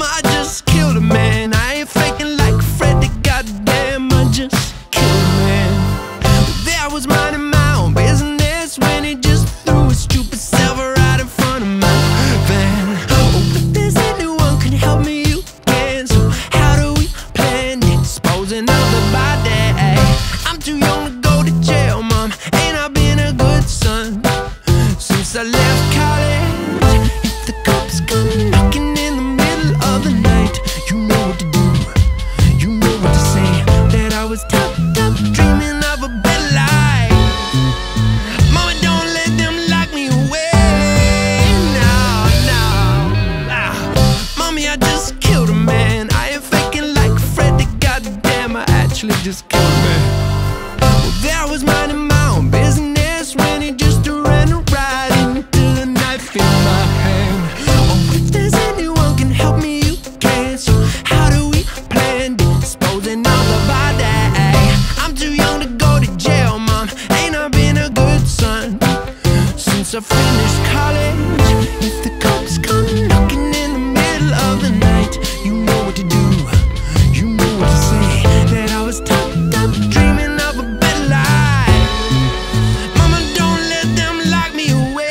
Mama, I just killed a man. I ain't faking like Freddy, goddamn, I just killed a man. There I was minding my own business when he just threw his stupid self right in front of my van. Oh, if there's anyone can help me, you can. So how do we plan disposing of the body? I'm too young to go to jail, Mom. Ain't I been a good son since I left college? If the cops come knocking in the middle of the night, you know what to do, you know what to say. That I was tucked up dreaming of a better life. Mama, don't let them lock me away. No, no. Mommy, I just killed a man. I ain't faking like Freddy, goddamn, I actually just killed a man. Well, there I was minding my own business when he just ran right into the knife in my hand. Oh, if there's anyone can help me, you can. So how do we plan disposing of the body? I'm too young to go to jail, Mom. Ain't I been a good son since I finished college? If the cops come knocking in the middle of the night, you know what to do, you know what to say. That I was tucked up dreaming of a better life. Mama, don't let them lock me away.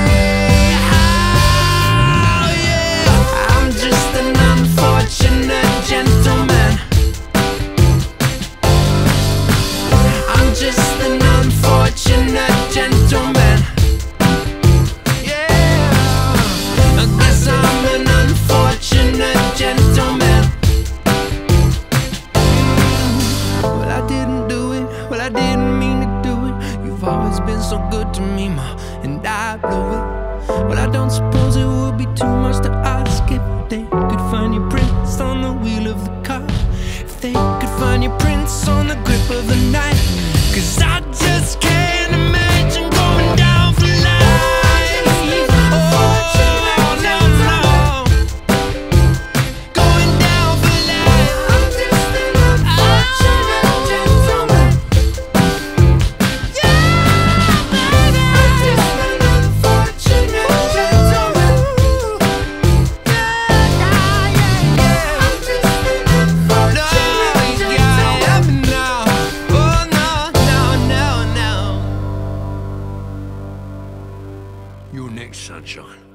Oh, yeah. I'm just an unfortunate gentleman. I'm just an unfortunate gentleman. Yeah, I guess I'm an unfortunate gentleman. Well, I didn't do it, well, I didn't mean to do it. You've always been so good to me, Ma, and I blew it. Well, I don't suppose it would be too much to ask if they could find your prints on the wheel of the car, if they could find your prints on the grip of the knife. 'Cause I just can't imagine going down for life. Oh, no, no. Going down for life. I'm just an unfortunate gentleman. Yeah, baby. I'm just an unfortunate gentleman. Yeah, yeah, yeah. I'm just an unfortunate gentleman. No, oh, no, no, no, no. You're next, sunshine.